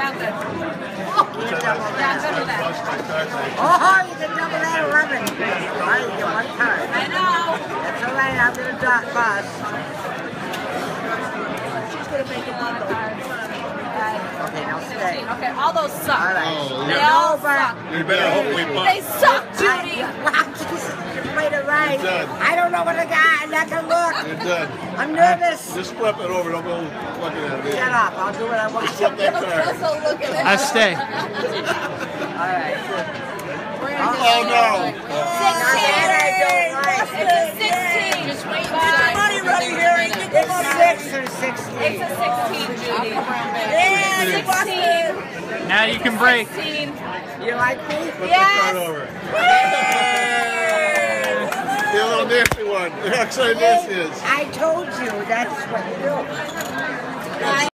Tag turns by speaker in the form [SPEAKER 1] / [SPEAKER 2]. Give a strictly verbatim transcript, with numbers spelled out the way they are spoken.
[SPEAKER 1] Yeah, good. Oh, you can double that. Yeah, good with that.
[SPEAKER 2] Oh, you can double that eleven. All right, you get one card.
[SPEAKER 1] I know.
[SPEAKER 2] That's all right, I'm going to dot bus.
[SPEAKER 1] She's going to make it one card.
[SPEAKER 2] Okay, now stay.
[SPEAKER 1] Okay, all those suck.
[SPEAKER 2] All right.
[SPEAKER 3] Oh,
[SPEAKER 1] They
[SPEAKER 3] yeah.
[SPEAKER 1] all
[SPEAKER 2] No, but-
[SPEAKER 1] suck.
[SPEAKER 3] You better hope we pop.
[SPEAKER 1] They suck, Judy.
[SPEAKER 2] You played it right.
[SPEAKER 3] You're done.
[SPEAKER 2] I don't know what I got. I'm not going to look.
[SPEAKER 3] You're done.
[SPEAKER 2] I'm nervous.
[SPEAKER 3] Just flip it over. Don't go looking at it.
[SPEAKER 2] Shut up. I'll do what I want.
[SPEAKER 3] Flip that card.
[SPEAKER 1] Also look at it.
[SPEAKER 4] I stay.
[SPEAKER 2] All right.
[SPEAKER 3] Oh, no.
[SPEAKER 1] sixteen.
[SPEAKER 2] I don't like.
[SPEAKER 1] It's a sixteen. Just wait. Bye.
[SPEAKER 2] Money ready here. It's six or sixteen.
[SPEAKER 1] It's a sixteen, Judy.
[SPEAKER 2] Yeah,
[SPEAKER 1] sixteen.
[SPEAKER 4] Now you can break.
[SPEAKER 1] sixteen.
[SPEAKER 2] You like me?
[SPEAKER 3] Flip
[SPEAKER 1] Yes.
[SPEAKER 3] that card over. The little nasty one. Actually, this is.
[SPEAKER 2] I told you that's what you do.